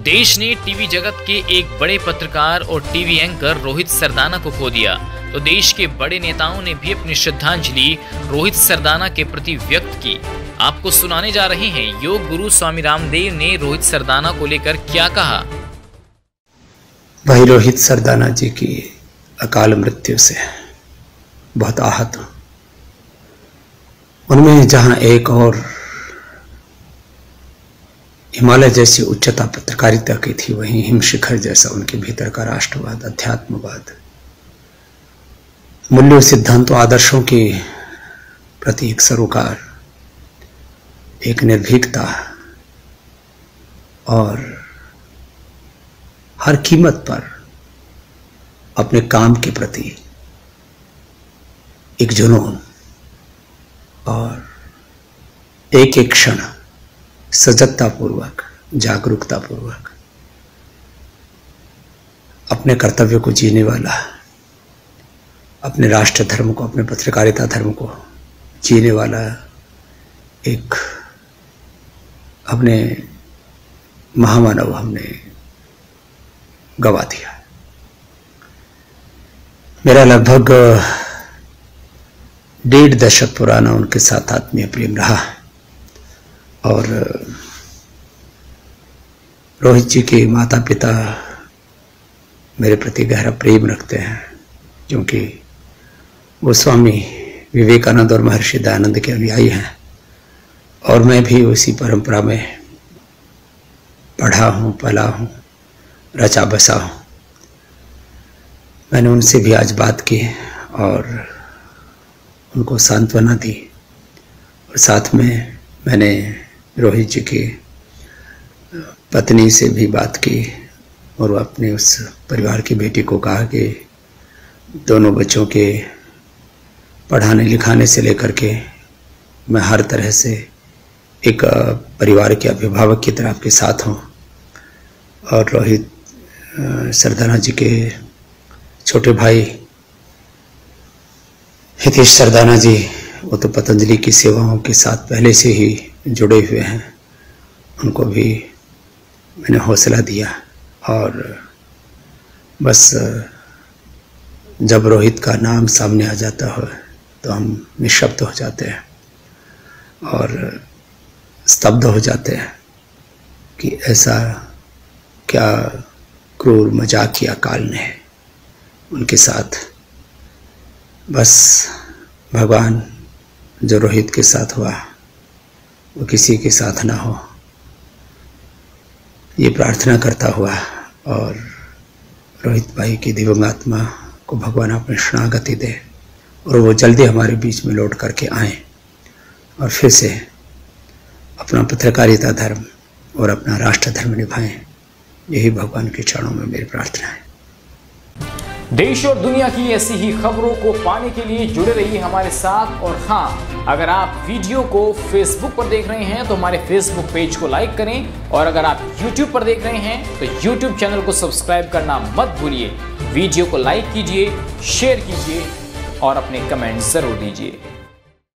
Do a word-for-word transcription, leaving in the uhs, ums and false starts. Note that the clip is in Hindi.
देश ने टीवी जगत के एक बड़े पत्रकार और टीवी एंकर रोहित सरदाना को खो दिया, तो देश के बड़े नेताओं ने भी अपनी श्रद्धांजलि रोहित सरदाना के प्रति व्यक्त की। आपको सुनाने जा रहे हैं योग गुरु स्वामी रामदेव ने रोहित सरदाना को लेकर क्या कहा। भाई रोहित सरदाना जी की अकाल मृत्यु से बहुत आहत हूं। उनमें जहां एक और हिमालय जैसी उच्चता पत्रकारिता की थी, वहीं हिमशिखर जैसा उनके भीतर का राष्ट्रवाद, अध्यात्मवाद, मूल्यों, सिद्धांतों, आदर्शों के प्रति एक सरोकार, एक निर्भीकता और हर कीमत पर अपने काम के प्रति एक जुनून और एक एक क्षण सजगता पूर्वक, जागरूकता पूर्वक अपने कर्तव्य को जीने वाला, अपने राष्ट्र धर्म को, अपने पत्रकारिता धर्म को जीने वाला एक अपने महामानव हमने गवा दिया। मेरा लगभग डेढ़ दशक पुराना उनके साथ आत्मीय प्रेम रहा और रोहित जी के माता पिता मेरे प्रति गहरा प्रेम रखते हैं, क्योंकि वो स्वामी विवेकानंद और महर्षि दयानंद के अनुयायी हैं और मैं भी उसी परंपरा में पढ़ा हूँ, पला हूँ, रचा बसा हूँ। मैंने उनसे भी आज बात की और उनको सांत्वना दी और साथ में मैंने रोहित जी की पत्नी से भी बात की और वो अपने उस परिवार की बेटी को कहा कि दोनों बच्चों के पढ़ाने लिखाने से लेकर के मैं हर तरह से एक परिवार के अभिभावक की तरह आपके साथ हूँ। और रोहित सरदाना जी के छोटे भाई हितेश सरदाना जी, वो तो पतंजलि की सेवाओं के साथ पहले से ही जुड़े हुए हैं, उनको भी मैंने हौसला दिया। और बस जब रोहित का नाम सामने आ जाता हो तो हम निःशब्द हो जाते हैं और स्तब्ध हो जाते हैं कि ऐसा क्या क्रूर मजाक किया काल ने उनके साथ। बस भगवान जो रोहित के साथ हुआ वो किसी के साथ ना हो, ये प्रार्थना करता हुआ, और रोहित भाई की दिवंगत आत्मा को भगवान अपनी शरणागति दे और वो जल्दी हमारे बीच में लौट करके आए और फिर से अपना पत्रकारिता धर्म और अपना राष्ट्र धर्म निभाएं। यही भगवान के चरणों में मेरी प्रार्थना है। देश और दुनिया की ऐसी ही खबरों को पाने के लिए जुड़े रहिए हमारे साथ। और हाँ, अगर आप वीडियो को फेसबुक पर देख रहे हैं तो हमारे फेसबुक पेज को लाइक करें, और अगर आप यूट्यूब पर देख रहे हैं तो यूट्यूब चैनल को सब्सक्राइब करना मत भूलिए। वीडियो को लाइक कीजिए, शेयर कीजिए और अपने कमेंट जरूर दीजिए।